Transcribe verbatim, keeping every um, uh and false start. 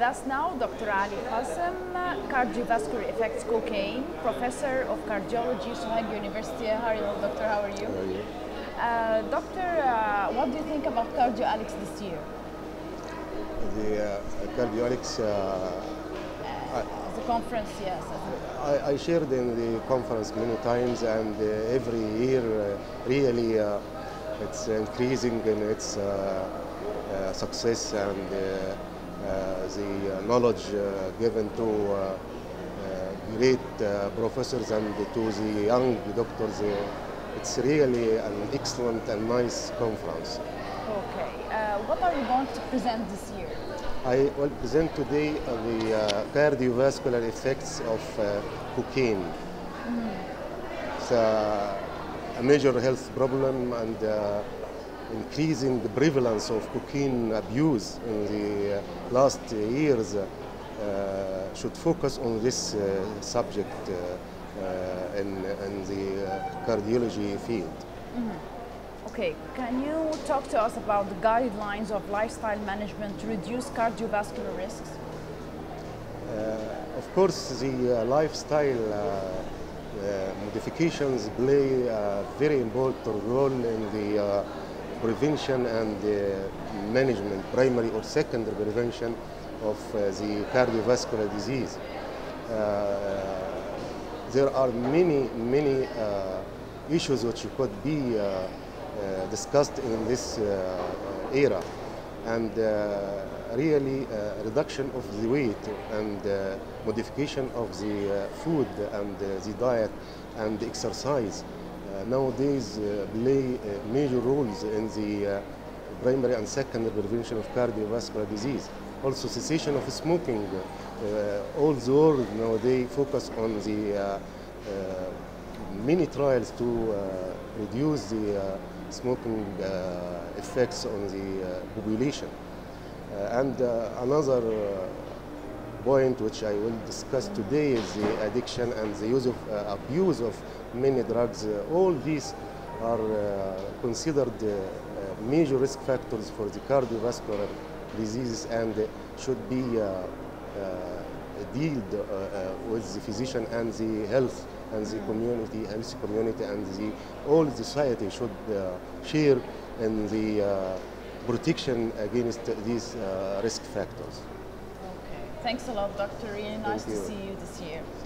us now Doctor Ali Qassem, cardiovascular effects cocaine, professor of cardiology, Sohag University. Hello, doctor. How are you? How are you? Uh, doctor, uh, what do you think about Cardiology this year? The uh, Cardiology, uh, Uh, the conference, yes. I, I shared in the conference many times, and uh, every year uh, really uh, it's increasing in its uh, uh, success and uh, uh, the knowledge uh, given to uh, uh, great uh, professors and to the young doctors. Uh, it's really an excellent and nice conference. Okay. Uh, what are you going to present this year? I will present today uh, the uh, cardiovascular effects of uh, cocaine. Mm. It's uh, a major health problem, and uh, increasing the prevalence of cocaine abuse in the uh, last years uh, should focus on this uh, subject uh, uh, in, in the uh, cardiology field. Mm. Okay, can you talk to us about the guidelines of lifestyle management to reduce cardiovascular risks? Uh, of course, the uh, lifestyle uh, uh, modifications play a very important role in the uh, prevention and uh, management, primary or secondary prevention of uh, the cardiovascular disease. Uh, there are many, many uh, issues which could be uh, Uh, discussed in this uh, era, and uh, really uh, reduction of the weight and uh, modification of the uh, food and uh, the diet and the exercise uh, nowadays uh, play uh, major roles in the uh, primary and secondary prevention of cardiovascular disease. Also, cessation of smoking. Uh, all the world nowadays focus on the uh, uh, many trials to uh, reduce the uh, smoking uh, effects on the uh, population. Uh, and uh, another uh, point which I will discuss today is the addiction and the use of uh, abuse of many drugs. Uh, all these are uh, considered uh, major risk factors for the cardiovascular diseases, and should be uh, uh, dealt uh, uh, with the physician and the health and the community, health community, and the all society should uh, share in the uh, protection against these uh, risk factors. Okay. Thanks a lot, doctor. Really nice to see you this year.